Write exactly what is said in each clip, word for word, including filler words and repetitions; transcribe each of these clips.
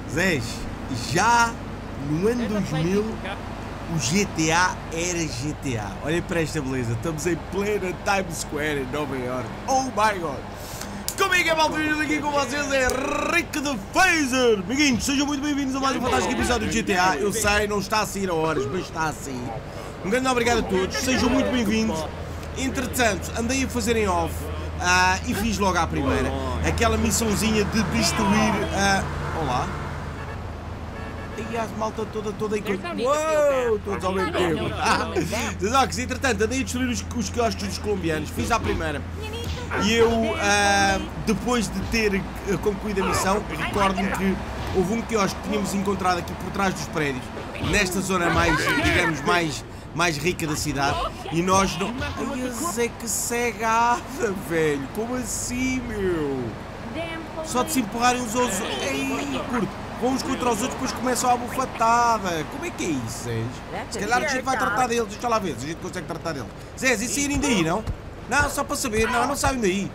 Zés, já no ano dois mil o G T A era G T A. Olhem para esta beleza, estamos em plena Times Square em Nova York. Oh my god! Como é que é, malta? Aqui com vocês é Rick the Phaser. Amiguinhos, sejam muito bem-vindos a mais um fantástico episódio de G T A. Eu sei, não está a sair a horas, mas está a sair. Um grande obrigado a todos, sejam muito bem-vindos. Entretanto, andei a fazer em off uh, e fiz logo à primeira aquela missãozinha de destruir a... Uh... Olá. E a malta toda, toda aí... Uou, todos ao mesmo tempo. Ah, entretanto, andei a destruir os, os quiosques dos colombianos, fiz à primeira. E eu, uh, depois de ter concluído a missão, recordo-me que houve um quiosque que tínhamos encontrado aqui por trás dos prédios, nesta zona mais, digamos, mais, mais rica da cidade, e nós não... Ai, é que cegada, velho, como assim, meu? Só de se empurrarem uns aos outros... Ei, curto, vamos contra os outros, depois começam a bufatada. Como é que é isso, Zés? Se calhar a gente vai tratar deles, deixa lá ver se a gente consegue tratar deles. Zés, e saírem daí, não? Não, só para saber, não, não saem daí.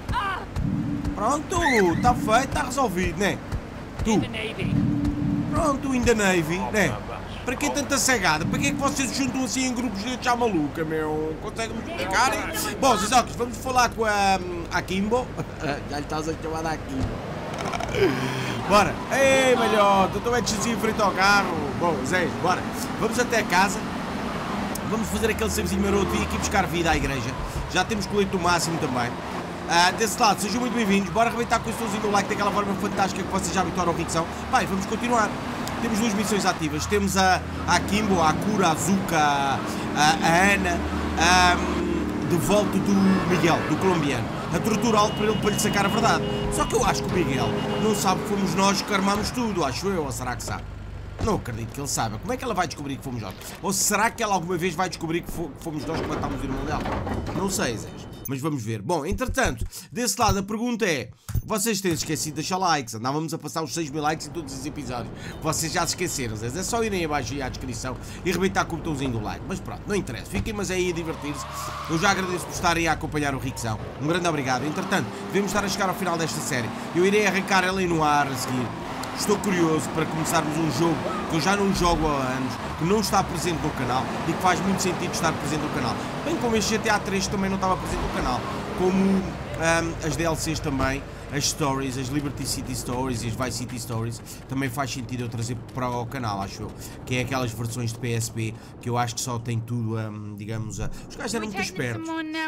Pronto, está feito, está resolvido, né? Tu. Pronto, in the Navy, né? Para que tanta cegada? Para que é que vocês se juntam assim em grupos de já maluca, meu? Conseguem-me explicar? Bom, Zizocos, vamos falar com a, a Kimbo. Já lhe estás a chamar a Kimbo. Bora. Ei, melhor, estou a descer em frente ao carro. Bom, Zé, bora. Vamos até a casa. Vamos fazer aquele serviço maroto e aqui buscar vida à igreja. Já temos colete o máximo também. Uh, desse lado, sejam muito bem-vindos. Bora arrebentar com o estãozinho do like daquela forma fantástica que vocês já habituaram ao Rickzão. Vai, vamos continuar. Temos duas missões ativas. Temos a, a Kimbo, a Akura, a Azuka, a, a Ana, um, de volta do Miguel, do colombiano. A torturá-lo para ele para lhe sacar a verdade. Só que eu acho que o Miguel não sabe que fomos nós que armámos tudo, acho eu, ou será que sabe? Não acredito que ele saiba. Como é que ela vai descobrir que fomos nós? Ou será que ela alguma vez vai descobrir que fomos nós que matámos o irmão dela? Não sei, Zé. Mas vamos ver. Bom, entretanto, desse lado a pergunta é: vocês têm esquecido de deixar likes? Andávamos a passar os seis mil likes em todos os episódios. Vocês já se esqueceram, Zé. É só irem abaixo aí à descrição e arrebentar com o botãozinho do like. Mas pronto, não interessa. Fiquem mas aí a divertir-se. Eu já agradeço por estarem a acompanhar o Rickzão. Um grande obrigado. Entretanto, devemos estar a chegar ao final desta série. Eu irei arrancar ela aí no ar a seguir. Estou curioso para começarmos um jogo que eu já não jogo há anos, que não está presente no canal e que faz muito sentido estar presente no canal. Bem como este G T A três também não estava presente no canal, como um, as D L Cs também, as Stories, as Liberty City Stories e as Vice City Stories, também faz sentido eu trazer para o canal, acho eu. Que é aquelas versões de P S P que eu acho que só tem tudo, um, digamos, uh, os gajos eram muito espertos.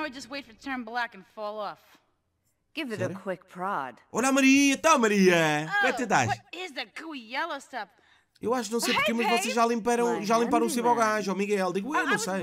Give it a quick prod. Olá, Maria! Tá, Maria! Como é que estás? What is that gooey yellow stuff? Eu acho, não sei porque, mas vocês já limparam, já limparam o sebo ao gajo, ao Miguel. Digo, eu não sei.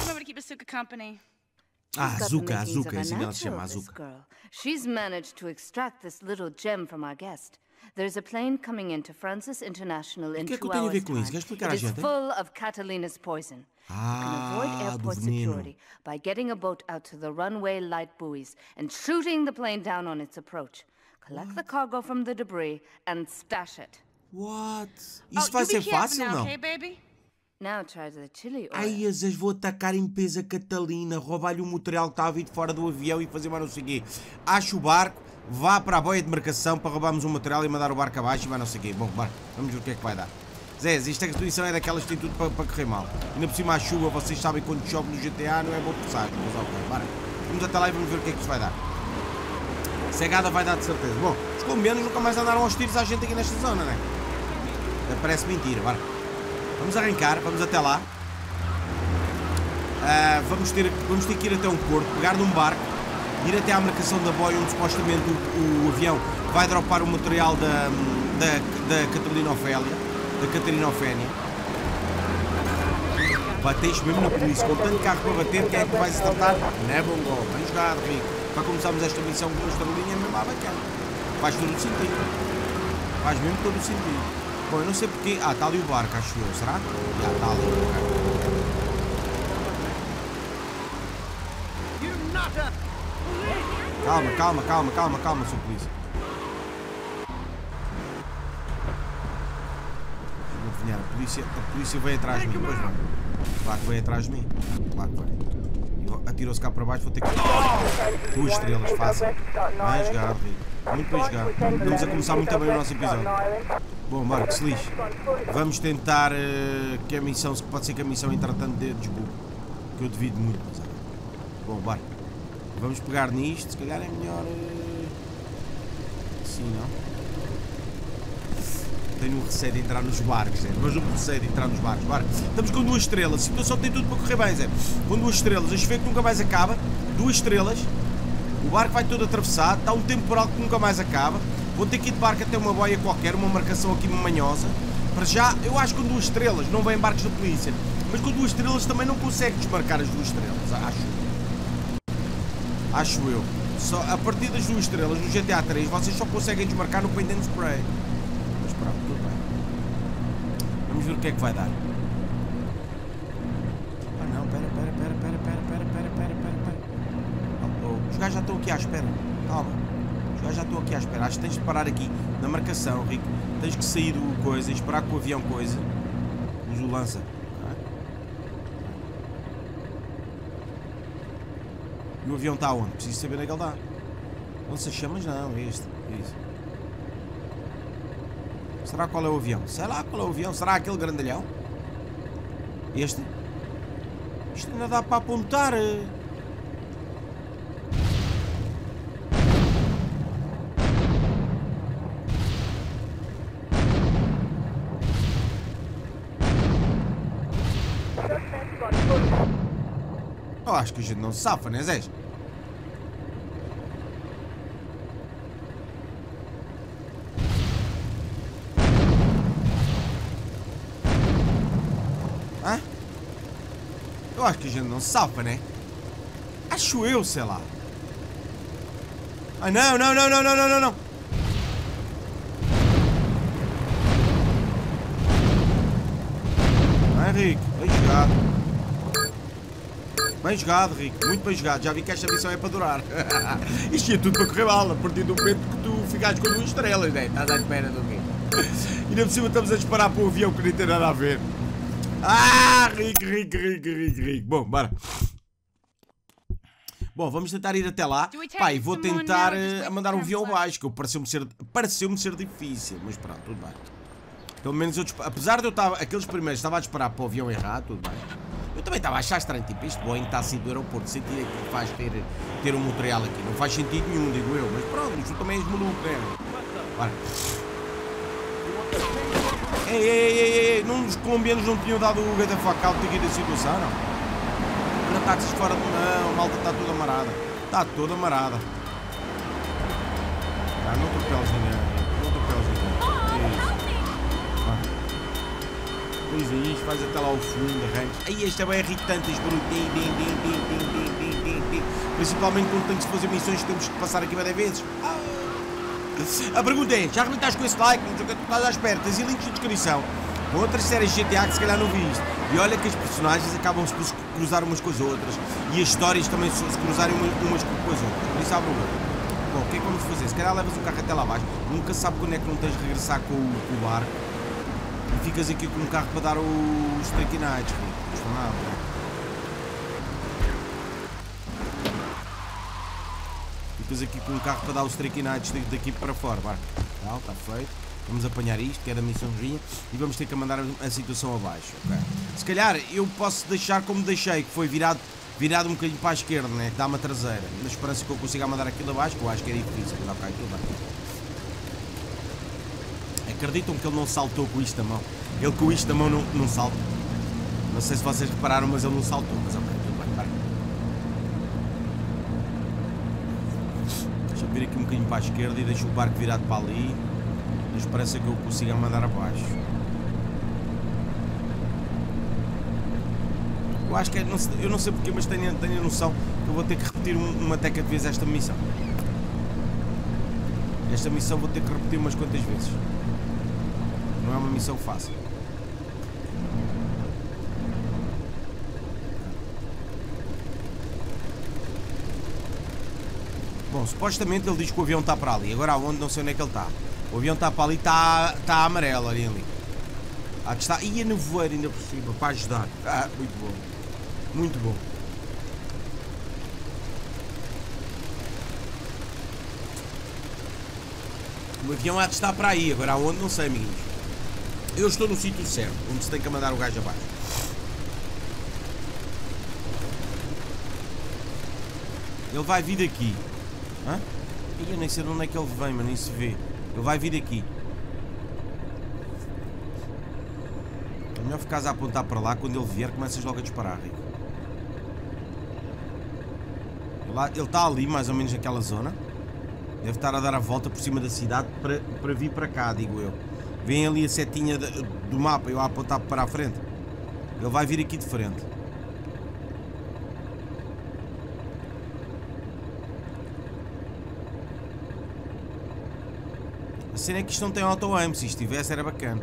Ah, Azuka, Azuka, assim ela se chama, Azuka. She's managed to extract this little gem from our guest. There's a plane coming into Francis International in two hours' time. It is full of Catalina's poison. Ah, you can avoid airport security by getting a boat out to the runway light buoys and shooting the plane down on esse approach. Collect the cargo from the debris and stash it. What? Isso vai ser fácil, não? Now try the chili oil. Ai, às vezes vou atacar em peso a Catalina, roubar-lhe o material que estava a vir de fora do avião e fazer mais não sei o quê. Acho o barco, vá para a boia de marcação para roubarmos o material e mandar o barco abaixo e mais não sei o quê. Bom, bora, vamos ver o que é que vai dar. Zé, esta expedição é daquelas que tem tudo para, para correr mal. Ainda por cima a chuva, vocês sabem que quando chove no G T A não é bom passar. Mas ok, bora. Vamos até lá e vamos ver o que é que isso vai dar. Cegada vai dar de certeza. Bom, os colombianos nunca mais andaram aos tiros à gente aqui nesta zona, né? Parece mentira, bora. Vamos arrancar, vamos até lá. Uh, vamos, ter, vamos ter que ir até um porto, pegar num barco, ir até à marcação da boia onde supostamente o, o avião vai dropar o material da, da, da Catalina Ofélia. Da Catarina Ofénia. Bateste mesmo na polícia, com tanto carro para bater, quem é que vai se tratar? Não é bom gol, vamos jogar, Rico. Para começarmos esta missão com a estrelinha é mesmo à bacana. Faz todo o sentido. Faz mesmo todo o sentido. Bom, eu não sei porque... Ah, está ali o barco, acho eu, será? Já está ali o barco. Calma, calma, calma, calma, calma, seu polícia. A polícia, a polícia veio atrás de mim, pois vai. Claro que veio atrás de mim. Claro que vai. Atirou-se cá para baixo, vou ter que... Duas estrelas, fácil. Vai jogar, Rico. Muito bem jogado. Estamos a começar muito bem o nosso episódio. Bom, bora, que se lixe. Vamos tentar uh, que a missão, pode ser que a missão entretanto dê desbugue. Que eu devido muito, mas é. Bom, bora. Vamos pegar nisto, se calhar é melhor... Uh... Assim, não? Tenho um receio de entrar nos barcos, Zé. Mas um receio de entrar nos barcos. Bora. Estamos com duas estrelas. A situação tem tudo para correr bem, Zé. Com duas estrelas. A chover que nunca mais acaba. Duas estrelas. O barco vai todo atravessado. Está um temporal que nunca mais acaba. Vou ter que ir de barco até uma boia qualquer. Uma marcação aqui manhosa. Para já, eu acho que com duas estrelas não vêm barcos da polícia. Mas com duas estrelas também não consegue desmarcar as duas estrelas. Acho. Acho eu. Só, a partir das duas estrelas no G T A três vocês só conseguem desmarcar no Paint and Spray. Mas pronto, tudo bem. Vamos ver o que é que vai dar. Ah não, pera, pera, pera, pera, pera, pera, pera, pera, pera, pera. Oh, oh. Os gajos já estão aqui à espera. Calma. Os gajos já estão aqui à espera. Acho que tens de parar aqui na marcação, Rico. Tens que sair do coisa e esperar que o avião coisa. Nos o lança. E o avião está onde? Preciso saber onde é que ele está. Lança-chamas não, é este. É isso. Será qual é o avião? Sei lá qual é o avião. Será aquele grandalhão? Este? Isto ainda dá para apontar. Eu acho que a gente não se safa, né, Zé? Hã? Eu acho que a gente não se safa, né? Acho eu, sei lá. Ah, não, não, não, não, não, não, não, não. Vai, Rico. Bem jogado. Bem jogado, Rico. Muito bem jogado. Já vi que esta missão é para durar. Isto é tudo para correr mal. A partir do momento que tu ficares com duas estrelas, né? Estás à espera do quê? E ainda por cima estamos a disparar para o avião que nem tem nada a ver. Ah, Rico, Rico, Rico, Rico, Rico. Bom, bora. Bom, vamos tentar ir até lá. Pai, vou tentar uh, mandar um avião abaixo, que pareceu-me ser, pareceu-me ser difícil. Mas pronto, tudo bem. Pelo menos eu, apesar de eu estar, aqueles primeiros estava a disparar para o avião errado, tudo bem. Eu também estava a achar estranho, tipo, este Boeing está assim do aeroporto, sentido é que faz ter, ter um Montreal aqui. Não faz sentido nenhum, digo eu, mas pronto, isto também é maluco, né? Bora. Ei, ei, ei, ei, ei, não, os colombianos não tinham dado o get the fuck out aqui da situação, não? Olha, táxis fora de mão, a malta está toda amarada. Está toda amarada. Ah, não atropeles ninguém, não atropeles ninguém. Pois é isto, faz até lá o fundo, arranques. Aí este é bem irritante, este barulho. Principalmente quando temos que fazer missões que temos que passar aqui várias vezes. A pergunta é, já arrebentaste com esse like? Não sei o que tu estás à espera, tens links na descrição. Com outras séries G T A que se calhar não viste. E olha que as personagens acabam-se por se cruzar umas com as outras. E as histórias também se cruzarem umas com as outras. Por isso há problema. Bom, o que é que vamos fazer? Se calhar levas o carro até lá abaixo. Nunca sabe quando é que não tens de regressar com o, com o barco. E ficas aqui com um carro para dar os Streaky Nights. Não custa nada, não. Ficas aqui com um carro para dar os Streaky Nights daqui para fora. Vai. Tá, está feito. Vamos apanhar isto, que é da missãozinha. E vamos ter que mandar a situação abaixo. Okay. Se calhar eu posso deixar como deixei, que foi virado, virado um bocadinho para a esquerda, né? Que dá uma traseira. Na esperança que eu consiga mandar aquilo abaixo, que eu acho que é difícil. Mas ok, tudo bem. Acreditam que ele não saltou com isto da mão? Ele com isto da mão não, não salta. Não sei se vocês repararam, mas ele não saltou. Mas ok, tudo bem, vai. Deixa eu vir aqui um bocadinho para a esquerda e deixo o barco virado para ali. Na esperança que eu consiga mandar abaixo. Eu acho que é, não sei, eu não sei porquê, mas tenho, tenho a noção que eu vou ter que repetir uma teca de vezes esta missão. Esta missão vou ter que repetir umas quantas vezes. Não é uma missão fácil. Bom, supostamente ele diz que o avião está para ali. Agora aonde não sei onde é que ele está. O avião está para ali, está, está amarelo ali, ali. Ah, que está. E a nevoeiro ainda por cima, para ajudar. Ah, muito bom. Muito bom. O avião há de estar para aí, agora aonde não sei, amiguinhos. Eu estou no sítio certo, onde se tem que mandar o gajo abaixo. Ele vai vir daqui. Hã? Eu nem sei de onde é que ele vem, mas nem se vê. Ele vai vir daqui. É melhor ficares a apontar para lá. Quando ele vier, começas logo a disparar, Rico. Ele está ali, mais ou menos naquela zona. Deve estar a dar a volta por cima da cidade para, para vir para cá, digo eu. Vem ali a setinha de, do mapa, eu a apontar para a frente. Ele vai vir aqui de frente. A cena é que isto não tem auto-aim. Se isto tivesse era bacana.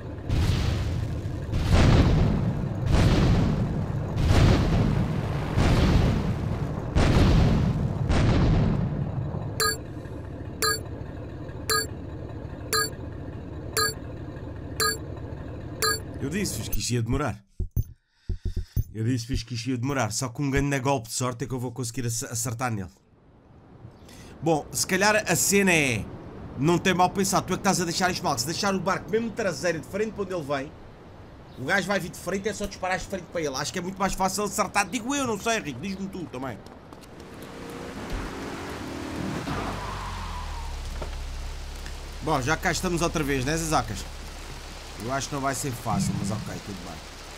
Eu disse-vos que isto ia demorar. Eu disse-vos que isto ia demorar. Só com um grande golpe de sorte é que eu vou conseguir acertar nele. Bom, se calhar a cena é... Não tem mal pensado, tu é que estás a deixar isto mal. Se deixar o barco mesmo traseiro de frente para onde ele vem, o gajo vai vir de frente, é só disparar de frente para ele. Acho que é muito mais fácil acertar. Digo eu, não sei, Rico, diz-me tu também. Bom, já cá estamos outra vez, né, Zazacas? Eu acho que não vai ser fácil, mas ok, tudo bem.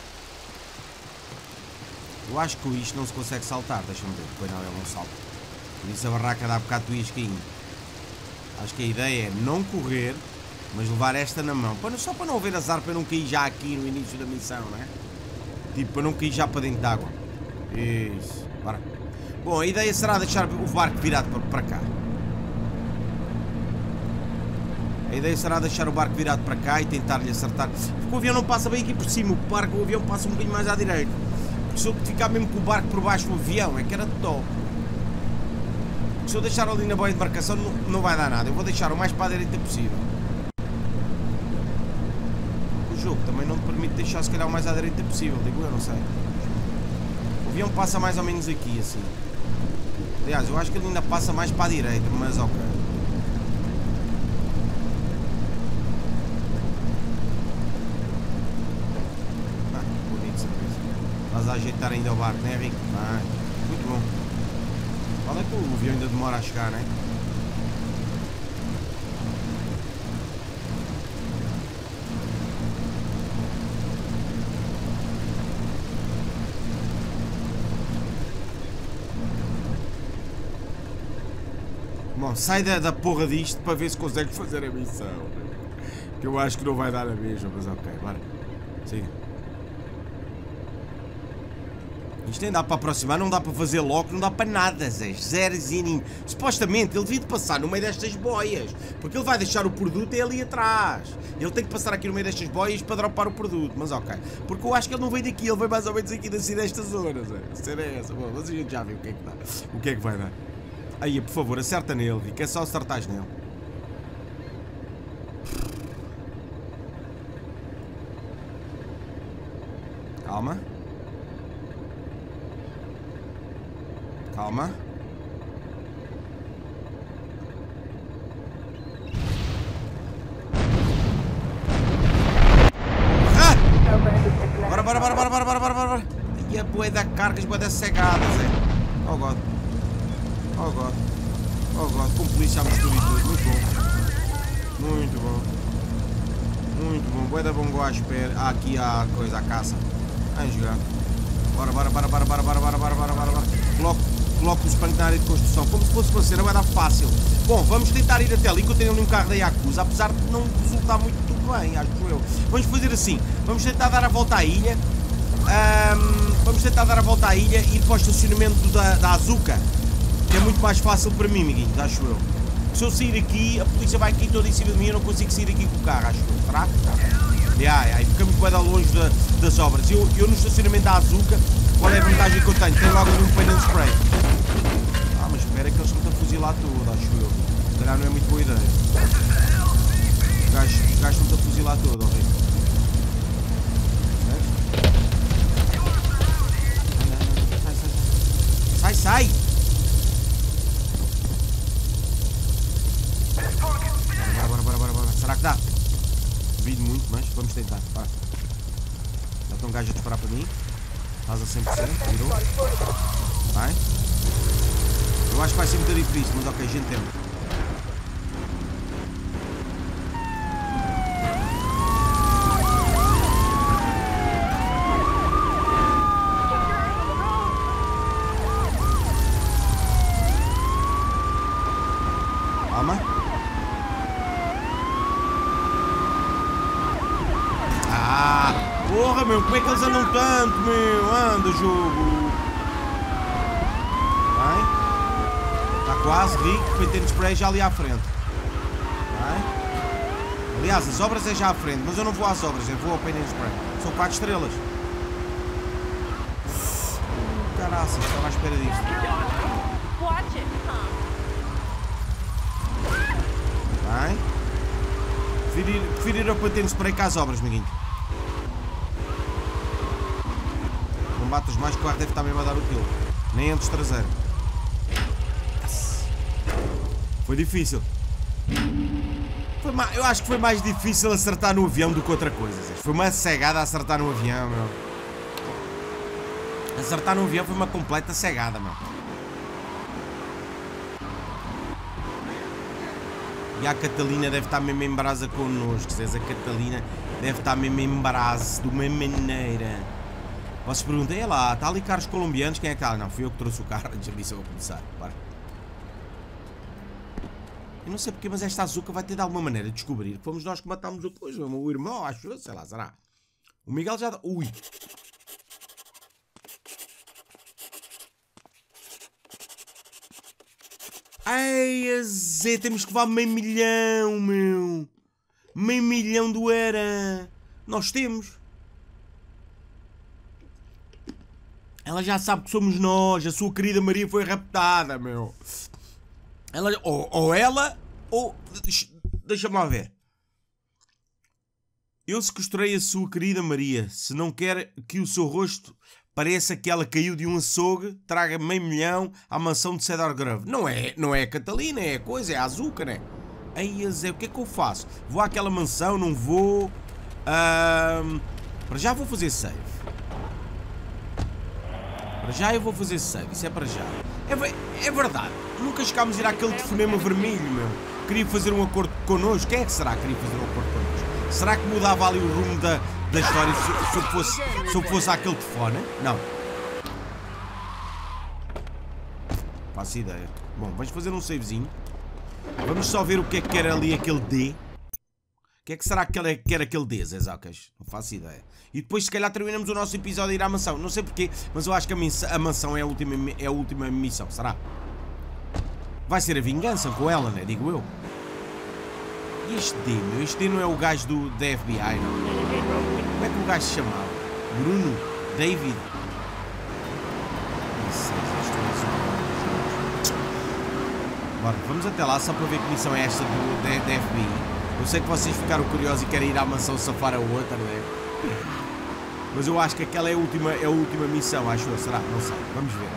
Eu acho que com isto não se consegue saltar, deixa-me ver. Pois não, ele não salta. Por isso a barraca dá bocado de isquinho. Acho que a ideia é não correr, mas levar esta na mão. Só para não haver azar, para não cair já aqui no início da missão, não é? Tipo, para não cair já para dentro d'água. Isso, bora. Bom, a ideia será deixar o barco virado para, para cá. A ideia será deixar o barco virado para cá e tentar-lhe acertar. Porque o avião não passa bem aqui por cima, o barco, o avião passa um bocadinho mais à direita. Porque se eu ficar mesmo com o barco por baixo do avião, é que era top. Se eu deixar ali na boia de embarcação não, não vai dar nada. Eu vou deixar o mais para a direita possível. O jogo também não te permite deixar se calhar o mais à direita possível. Digo eu, não sei. O avião passa mais ou menos aqui assim. Aliás, eu acho que ele ainda passa mais para a direita. Mas ok. Ah, bonito serviço. Estás a ajeitar ainda o barco, não é, Rico? Ah, muito bom. Olha que o avião ainda demora a chegar, não é? Bom, sai da, da porra disto para ver se consegue fazer a missão. Que eu acho que não vai dar a mesma, mas ok, bora. Siga. Isto nem dá para aproximar, não dá para fazer logo, não dá para nada, Zé. Zerozinho. Supostamente ele devia de passar no meio destas boias, porque ele vai deixar o produto é ali atrás. Ele tem que passar aqui no meio destas boias para dropar o produto, mas ok. Porque eu acho que ele não veio daqui, ele veio mais ou menos aqui daqui desta zona, Zé. A cena é essa. Bom, mas a gente já viu o que é que dá. O que é que vai dar. Aí, por favor, acerta nele, Rico. É só acertares nele. Calma. Calma. Ah! Bora, bora, bora, bora, bora, bora, bora, bora. E a bué da cargas, bué da cegada, Zé. Oh God. Oh God. Oh God. Com polícia à mistura e tudo. Muito bom. Muito bom. Muito bom. Bué da bongo à espera. Ah, aqui há a coisa, a caça. Vamos jogar. Bora, bora, bora, bora, bora, bora, bora, bora, bora, bora, bora. Coloco. Coloco o espanto na área de construção, como se fosse uma cena, vai dar fácil. Bom, vamos tentar ir até ali, que eu tenho ali um carro da Yakuza, apesar de não resultar muito bem, acho eu. Vamos fazer assim, vamos tentar dar a volta à ilha, um, vamos tentar dar a volta à ilha e ir para o estacionamento da, da Azuka, que é muito mais fácil para mim, amiguinhos, acho eu. Se eu sair aqui, a polícia vai aqui toda em cima de mim, eu não consigo sair aqui com o carro, acho eu, será? Yeah, yeah, e ficamos bem longe da, das obras. Eu, eu no estacionamento da Azuka, qual é a vantagem que eu tenho? Tenho logo ali um painel spray. Ah, mas espera que eles estão a fuzilar tudo, acho eu. Se calhar não é muito boa ideia. Os gajos, os gajos estão a fuzilar tudo, horrível. Sai, sai, sai! Bora, bora, bora, bora, bora. Dá. Duvido muito, mas vamos tentar. Vai. Já tem um gajo a disparar para mim. Faz a cem por cento. Virou. Vai. Eu acho que vai ser muito difícil, mas ok, a gente tenta. Calma. Ah, porra, meu, como é que eles andam tanto, meu? Anda, jogo. Vai. Está quase, rico, Paint Spray já ali à frente. Vai. Aliás, as obras é já à frente, mas eu não vou às obras, eu vou ao Paint Spray. São quatro estrelas. Caraca, estava à espera disto. Vai. Prefiro ir, prefiro ir ao Paint Spray que às obras, amiguinho. Não batas mais que o carro deve estar mesmo a dar o tiro. Nem antes traseiro. Foi difícil. Foi ma... Eu acho que foi mais difícil acertar no avião do que outra coisa. Foi uma cegada a acertar no avião, meu. Acertar no avião foi uma completa cegada, meu. E a Catalina deve estar mesmo em brasa connosco. A Catalina deve estar mesmo em brasa de uma maneira. Vocês perguntam, é lá, está ali carros colombianos, quem é que está? Não, fui eu que trouxe o carro antes disso eu vou começar. Para. Eu não sei porque, mas esta Azuka vai ter de alguma maneira de descobrir. Fomos nós que matámos o coisa, o irmão, acho eu, sei lá, será? O Miguel já... Ui! Ai, Zé, temos que levar meio milhão, meu. Meio milhão do era. Nós temos. Ela já sabe que somos nós. A sua querida Maria foi raptada, meu. Ela, ou, ou ela, ou... Deixa-me lá ver. Eu sequestrei a sua querida Maria. Se não quer que o seu rosto pareça que ela caiu de um açougue, traga meio milhão à mansão de Cedar Grove. Não é, não é a Catalina, é a coisa, é a Azuka, né? Aí, Zé, o que é que eu faço? Vou àquela mansão, não vou... Um, para já vou fazer save. Para já eu vou fazer save, isso é para já. É, é verdade, nunca chegámos a ir àquele telefonema vermelho, meu. Queria fazer um acordo connosco. Quem é que será que queria fazer um acordo connosco? Será que mudava ali o rumo da, da história se, se, eu fosse, se eu fosse àquele telefone? Não. Faço ideia. Bom, vamos fazer um savezinho. Vamos só ver o que é que era ali aquele D. O que é que será que era, que era aquele D, Zé Zacas? Não faço ideia. E depois se calhar terminamos o nosso episódio a ir à mansão. Não sei porquê, mas eu acho que a, a mansão é a, última, é a última missão. Será? Vai ser a vingança com ela, né? Digo eu. E este D, meu? Este D não é o gajo do, da F B I, não? Como é que o gajo se chamava? Bruno? David? Não sei, bora, vamos até lá só para ver que missão é esta do, da, da F B I. Eu sei que vocês ficaram curiosos e querem ir à mansão safar a outra, não é? Mas eu acho que aquela é a última, é a última missão, acho eu. Será? Não sei. Vamos ver.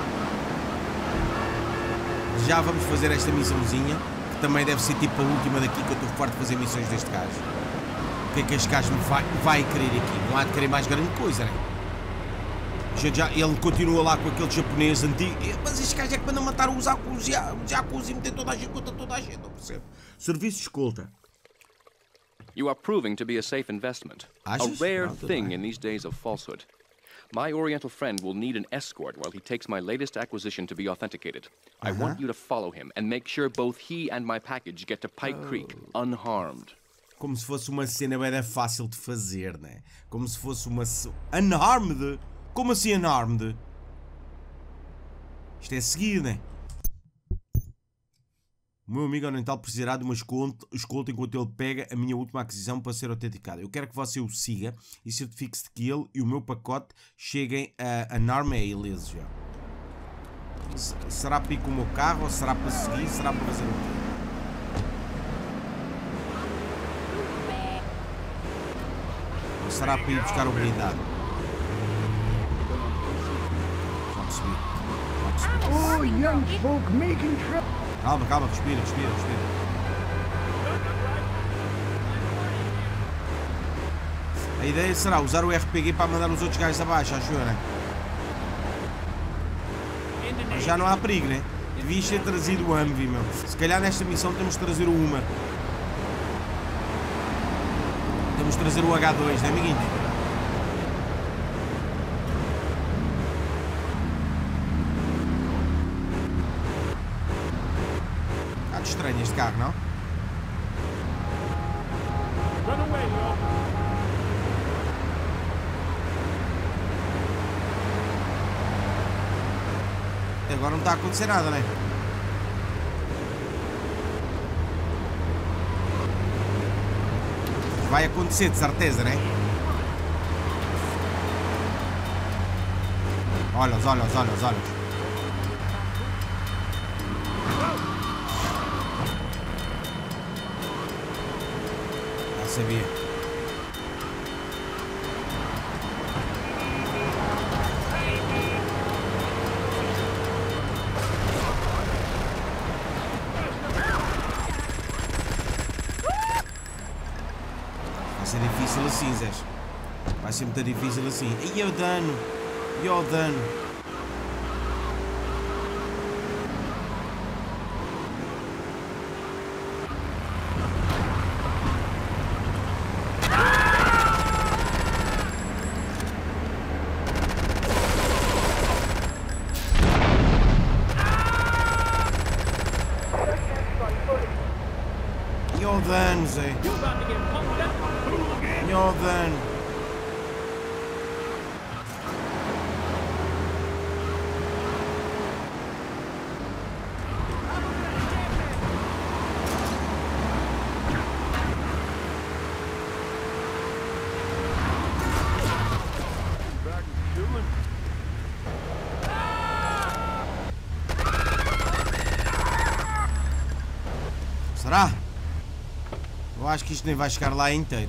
Já vamos fazer esta missãozinha, que também deve ser tipo a última daqui, que eu estou farto de fazer missões deste gajo. O que é que este gajo me vai, vai querer aqui? Não há de querer mais grande coisa, não é? Já, já, ele continua lá com aquele japonês antigo. Mas este gajo é que manda matar os Yakuza e meter toda a gente contra toda a gente, não percebo. Serviço de escolta. You are proving to be a safe investment, a rare thing in these days of falsehood. My Oriental friend will need an escort while he takes my latest acquisition to be authenticated. I uh-huh. want you to follow him and make sure both he and my package get to Pike oh. Creek unharmed. Como se fosse uma cena bem fácil de fazer, né? Como se fosse uma... Unharmed? Como assim unharmed? Isto é seguir, né? O meu amigo oriental precisará de uma escolta, escolta enquanto ele pega a minha última aquisição para ser autenticada. Eu quero que você o siga e certifique-se de que ele e o meu pacote cheguem a, a norma e ilesos já. Será para ir com o meu carro ou será para seguir? Será para fazer o quê? Ou será para ir buscar o blindado? Já percebi. Já percebi. Oh, young folk making trouble. Calma, calma, respira, respira, respira. A ideia será usar o R P G para mandar os outros gajos abaixo, acho eu, né? Mas já não há perigo, né? Devias ter trazido o Humvee, meu. Se calhar nesta missão temos de trazer o Hummer. Temos de trazer o H dois, né, amiguinho? Está estranho este carro, não? Agora não está a acontecer nada, né? Vai acontecer, de certeza, né? Olha, olha, olha, olha. Já sabia. Vai ser difícil assim, Zé. Vai ser muito difícil assim. E o dano? E o dano? E o dano, Zé? E o dano? Será? Eu acho que isto nem vai chegar lá inteiro.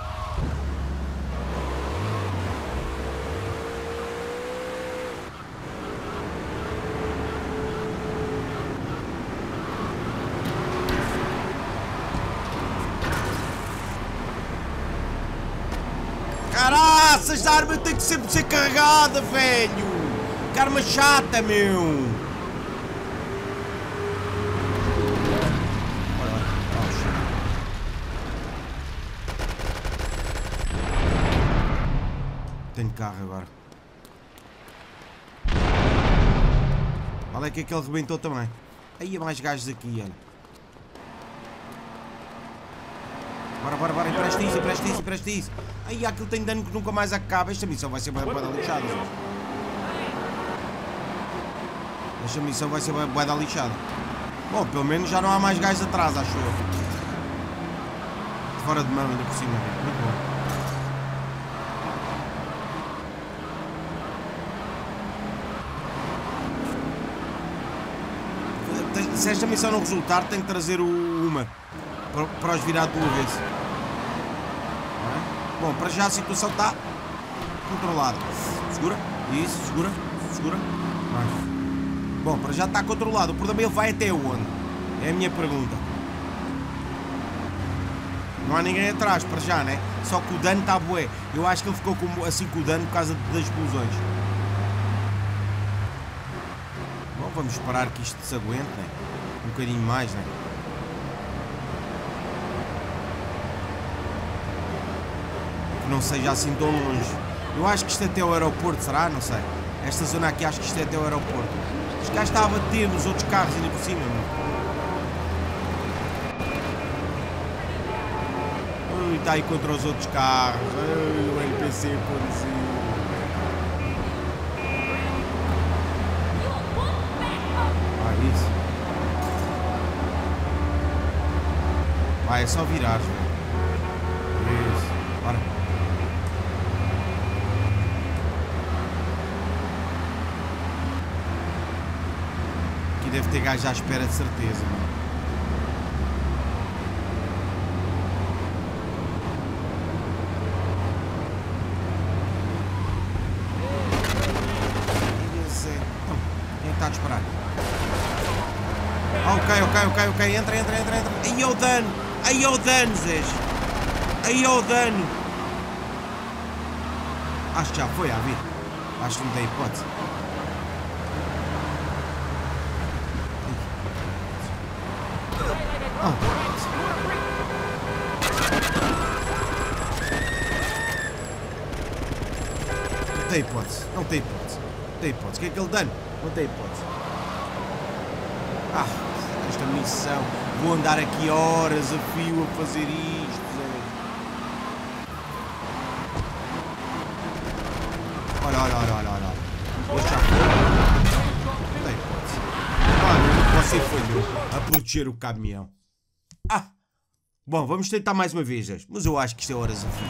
Caraças, a arma tem que sempre ser carregada, velho! Que arma chata, meu! Tenho carro agora. Olha que aquele rebentou também. Aí há mais gajos aqui, olha. Bora, bora, bora, empresta isso, empresta isso, empresta isso. Aí aquilo tem dano que nunca mais acaba. Esta missão vai ser bué da lixada. Esta missão vai ser bué da lixada. Bom, pelo menos já não há mais gajos atrás, acho eu. Fora de mão ainda por cima. Muito bom. Se esta missão não resultar, tem que trazer o Hummer para, para os virar duas vezes. É? Bom, para já a situação está controlada. Segura, isso, segura, segura. Vai. Bom, para já está controlado. O problema ele vai até onde? É a minha pergunta. Não há ninguém atrás, para já, né? Só que o dano está bué. Eu acho que ele ficou com, assim com o dano por causa das explosões. Bom, vamos esperar que isto se aguente, né? Um bocadinho mais, né? Que não seja assim tão longe. Eu acho que isto é até o aeroporto, será? Não sei. Esta zona aqui acho que isto é até o aeroporto. Este gajo está a bater nos outros carros ainda por cima, mano. Ui, está aí contra os outros carros. Ui, o N P C por cima. Isso. Vai, é só virar. Isso. Bora. Aqui deve ter gajo à espera de certeza, mano. Quem está a disparar? Ok, ok, ok, ok, entra, entra, entra, entra. Aí é o dano, aí é o dano, Zés. Aí é o dano. Acho que já foi à vida. Acho que não tem hipótese. Oh. Não tem hipótese. Não tem hipótese. Não tem hipótese. O que é aquele dano? Não tem hipótese. Ah, esta missão. Vou andar aqui horas a fio a fazer isto. Olha, olha, olha, olha, olha. Hoje já foi. Não tem hipótese. Mano, você falhou a proteger o caminhão. Ah! Bom, vamos tentar mais uma vez, mas eu acho que isto é horas a fio.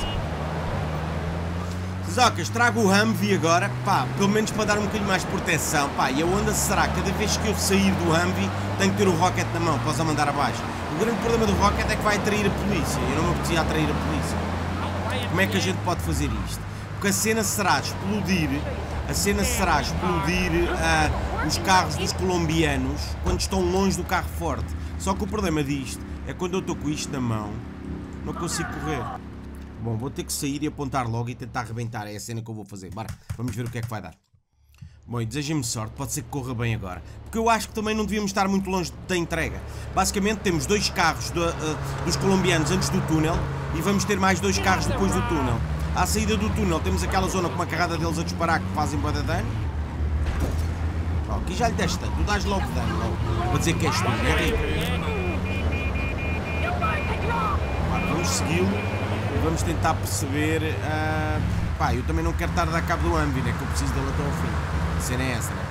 Zocas, trago o Humvee agora, pá, pelo menos para dar um bocadinho mais de proteção, pá, e a onda será, cada vez que eu sair do Humvee, tenho que ter o Rocket na mão, para os mandar abaixo. O grande problema do Rocket é que vai atrair a polícia, eu não me apetecia atrair a polícia. Como é que a gente pode fazer isto? Porque a cena será explodir, a cena será explodir uh, os carros dos colombianos quando estão longe do carro forte. Só que o problema disto é quando eu estou com isto na mão, não consigo correr. Bom, vou ter que sair e apontar logo e tentar arrebentar. É a cena que eu vou fazer. Bora, vamos ver o que é que vai dar. Bom, e desejem-me sorte. Pode ser que corra bem agora. Porque eu acho que também não devíamos estar muito longe da entrega. Basicamente temos dois carros do, uh, dos colombianos antes do túnel e vamos ter mais dois carros depois do túnel. À saída do túnel temos aquela zona com uma carrada deles a disparar que fazem bué de dano. Oh, aqui já lhe deste tanto. Tu dás logo dano, logo. Para dizer que és tu, não é rico? Vamos segui-lo. Vamos tentar perceber. Uh, pá, eu também não quero estar a dar cabo do Humvee, né? Que eu preciso dele até ao fim. A cena é essa, né?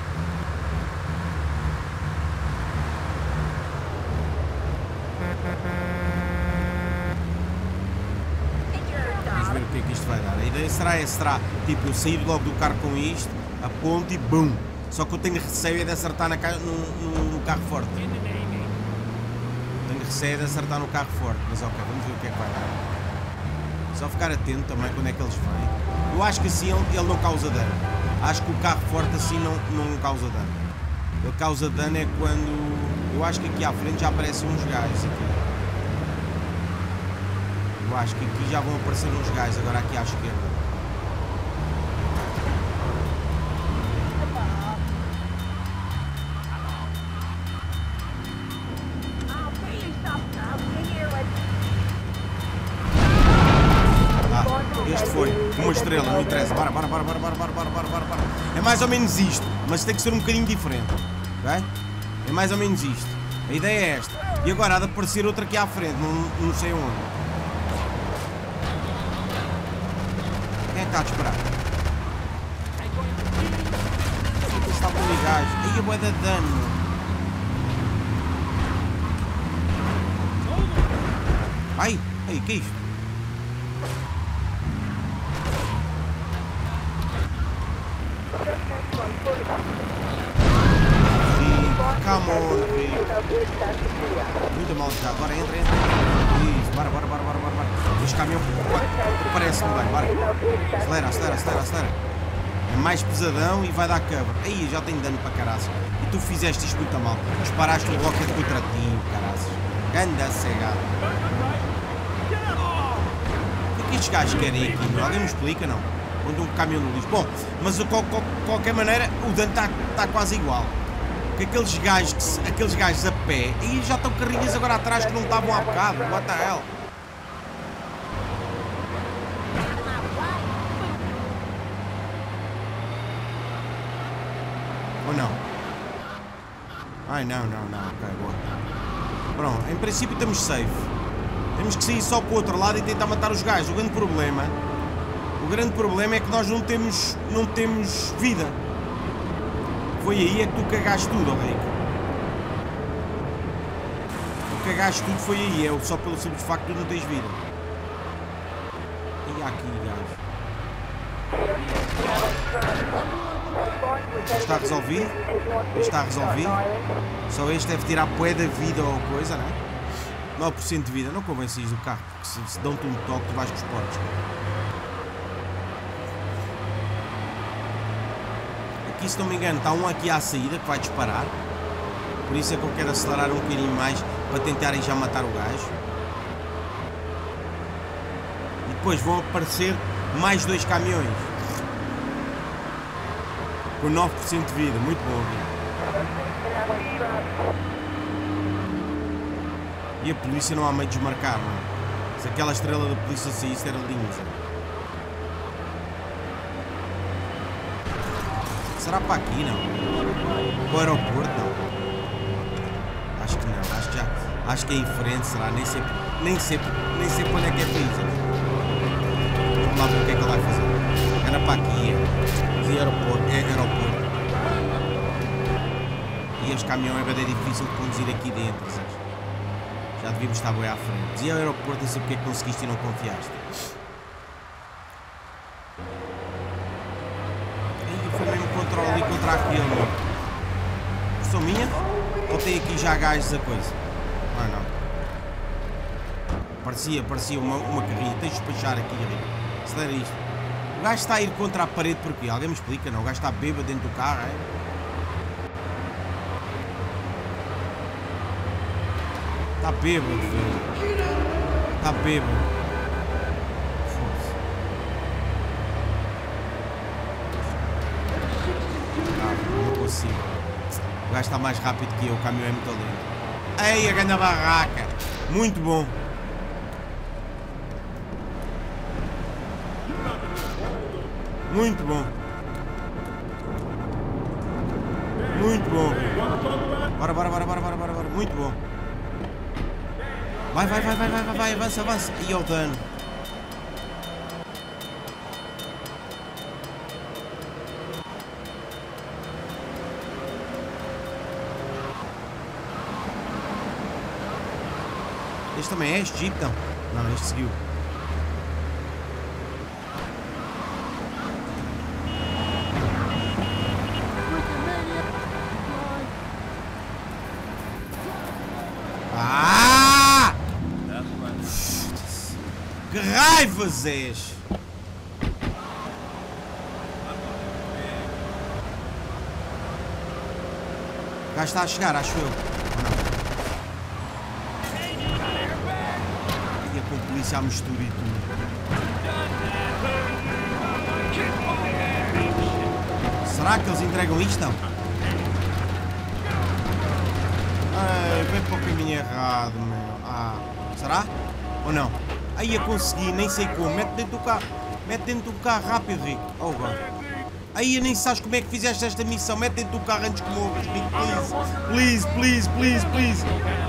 Vamos ver o que é que isto vai dar. A ideia será essa: será tipo eu sair logo do carro com isto, aponto e bum. Só que eu tenho receio de acertar na ca... no, no, no carro forte. Tenho receio de acertar no carro forte. Mas ok, vamos ver o que é que vai dar. Só ficar atento também quando é que eles vêm. Eu acho que assim ele, ele não causa dano. Acho que o carro forte assim não, não causa dano. Ele causa dano é quando... Eu acho que aqui à frente já aparecem uns gajos aqui. Eu acho que aqui já vão aparecer uns gajos agora aqui à esquerda. Este foi uma estrela, não interessa. Bora, bora, bora, bora, bora, bora, bora, bora, bora, bora. É mais ou menos isto, mas tem que ser um bocadinho diferente. Ok? É mais ou menos isto. A ideia é esta. E agora há de aparecer outra aqui à frente, não, não sei onde. Quem é que está a disparar? Aqui está por ali gajos. Aí a bué de dano. Ai, ai, que é isto? Come on, Rico. Muito mal já. Agora entra, entra. Isso, bora, bora, bora, bora, bora. Este caminhão parece-me bem, bora. Acelera, acelera, acelera, acelera. É mais pesadão e vai dar cover. Aí, já tem dano para caraças. E tu fizeste isto muito mal. Disparaste o rocket contra ti, caraças. Ganda cegado. O que é que estes gajos querem aqui? Alguém me explica, não? Quando um caminhão no lixo. Bom, mas de qualquer maneira, o dano está tá quase igual. Porque aqueles gajos, aqueles gajos a pé, e já estão carrinhas agora atrás que não estavam há bocado. What the hell? Ou não? Ai, não, não, não. Ok, boa. Pronto, em princípio estamos safe. Temos que sair só para o outro lado e tentar matar os gajos. O grande problema... O grande problema é que nós não temos, não temos vida. Foi aí é que tu cagaste tudo, ó Rico. Tu cagaste tudo foi aí, é só pelo simples facto de tu não tens vida. E há aqui, gajo. Está resolvido? Está resolvido? Só este deve tirar poé da vida ou coisa, não é? nove por cento de vida, não convém sair do carro, porque se, se dão-te um toque tu vais com os portos. Aqui, se não me engano, está um aqui à saída que vai disparar. Por isso é que eu quero acelerar um bocadinho mais para tentarem já matar o gajo. E depois vão aparecer Mais dois caminhões. Com nove por cento de vida. Muito bom. E a polícia não há meio de desmarcar, mano. Se aquela estrela da polícia saísse era linda. Será para aqui, não? Para o aeroporto, não? Acho que não. Acho que já... Acho que é em frente, será? Nem sei... Nem sei... Nem sei para onde é que é para ir. Vamos lá ver o que é que ele vai fazer. Era para aqui, é. E aeroporto. É aeroporto. E este caminhão é bem difícil de conduzir aqui dentro, sabes? Já devíamos estar bem à frente. Dizia ao aeroporto, não sei porque é que conseguiste e não confiaste. E foi mesmo contra ali, contra aquele, meu. Sou minha? Ou tem aqui já gajos a coisa? Ah, não. Parecia, parecia uma, uma carrinha. Tens de despachar aqui ali. Se der isto. O gajo está a ir contra a parede porque alguém me explica, não? O gajo está bêbado dentro do carro, é? Está bêbado, filho. Está bêbado. Foda-se. Não, não consigo. O gajo está mais rápido que eu, o caminhão é muito lento. Ei, a grande barraca. Muito bom. Muito bom. Muito bom. Bora, bora, bora, bora, bora, bora, bora. Muito bom. Vai, vai, vai, vai, vai, vai, vai, avança, avança. E ao dano. Este também é este Jeep, não? Não, este seguiu. Ah! Que raivas és! O gajo está a chegar, acho eu. Ia com a polícia à mistura e tudo. Será que eles entregam isto, não? Ai, vem para o caminho errado, meu. Ah, será? Ou não? Aí ia conseguir, nem sei como. Mete dentro do carro. Mete dentro do carro rápido, Rico. Oh, God. Aí nem sabes como é que fizeste esta missão. Mete dentro do carro antes que morras, Rico. Please, please, please, please, please.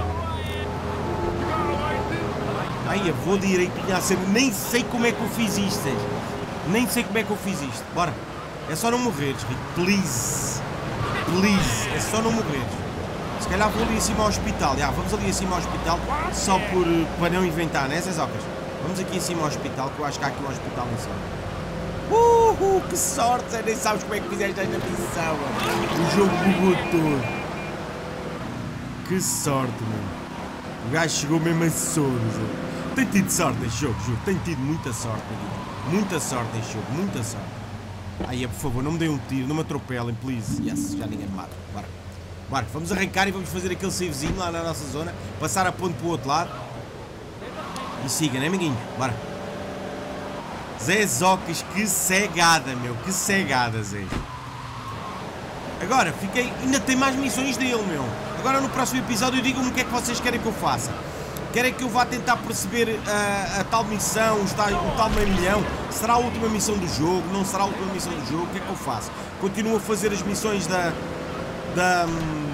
Aí eu vou direito a cena. Nem sei como é que eu fiz isto. Nem sei como é que eu fiz isto. Bora. É só não morreres, Rico. Please. Please. É só não morreres. Se calhar vou ali acima ao hospital. Já, vamos ali acima ao hospital. Só por, para não inventar, né, Zezocas? Vamos aqui acima ao hospital, que eu acho que há aqui um hospital em cima. Uhul, que sorte! Você nem sabes como é que fizeste esta missão, mano. O jogo bugou todo. Que sorte, mano. O gajo chegou mesmo a soro. Tem tido sorte neste jogo, juro. Tem tido muita sorte aqui. Muita sorte neste jogo, muita sorte. Aí, por favor, não me deem um tiro, não me atropelem, please. Yes, já ninguém me mata. Bora. Bora, vamos arrancar e vamos fazer aquele savezinho lá na nossa zona. Passar a ponte para o outro lado. E siga, né, amiguinho? Bora. Zezocas, que cegada, meu. Que cegada, Zé. Agora, fiquei... Ainda tem mais missões dele, meu. Agora no próximo episódio digam-me o que é que vocês querem que eu faça. Querem que eu vá tentar perceber a, a tal missão, o tal, o tal meio milhão? Será a última missão do jogo? Não será a última missão do jogo? O que é que eu faço? Continuo a fazer as missões da... Da...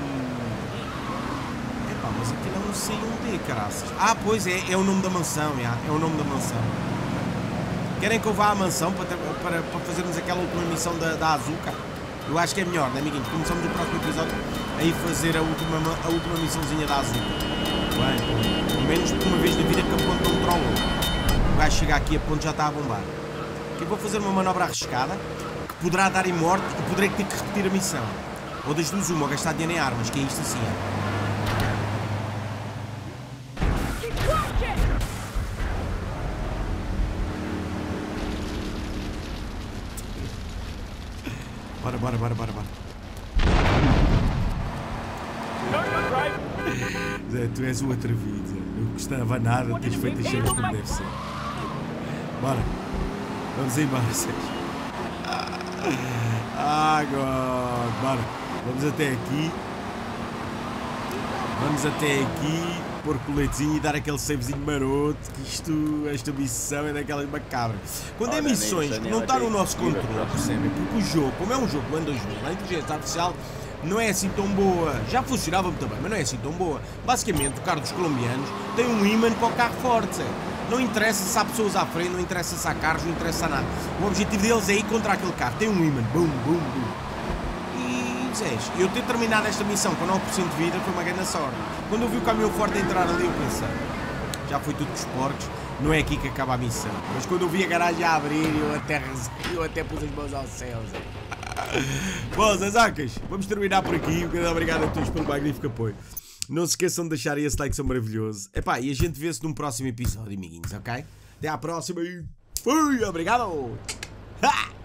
Epá, mas aquilo é um C um D, caraças. Ah, pois é, é o nome da mansão, já. É o nome da mansão. Querem que eu vá à mansão para, para, para fazermos aquela última missão da, da Azuka? Eu acho que é melhor, né, amiguinho? Começamos o próximo episódio a ir fazer a última, a última missãozinha da Azuka. Bem, pelo menos por uma vez na vida que a ponte não trollou. O gajo chega aqui, a ponte já está a bombar. Eu vou fazer uma manobra arriscada que poderá dar em morte e poderei ter que repetir a missão. Ou das duas uma, ou gastar dinheiro em armas, que é isto assim, é. Bora, bora, bora, bora, bora. Zé, tu és um atrevido, Zé. Não gostava nada de teres feito as cenas como deve ser. Bora. Vamos embora, Sérgio. Ah, God. Bora. Vamos até aqui. Vamos até aqui, pôr coletezinho e dar aquele savezinho maroto, que isto, esta missão é daquelas macabras. Quando é missões que não está no nosso controle, percebem? Porque o jogo, como é um jogo do ano dois mil, a inteligência artificial não é assim tão boa. Já funcionava muito bem, mas não é assim tão boa. Basicamente, o carro dos colombianos tem um ímã para o carro forte, sério. Não interessa se há pessoas à frente, não interessa se há carros, não interessa nada. O objetivo deles é ir contra aquele carro. Tem um ímã, bum, bum, bum. Eu ter terminado esta missão com nove por cento de vida foi uma grande sorte. Quando eu vi o caminhão forte entrar ali, eu pensei, já foi tudo com os porcos, não é aqui que acaba a missão. Mas quando eu vi a garagem a abrir, eu até rezei, eu até pus as mãos ao céu. Bom, Zazacas, vamos terminar por aqui. Um grande obrigado a todos pelo magnífico apoio. Não se esqueçam de deixar esse like, são maravilhoso. Epá, e a gente vê-se num próximo episódio, amiguinhos, ok? Até à próxima e fui, obrigado! Ha!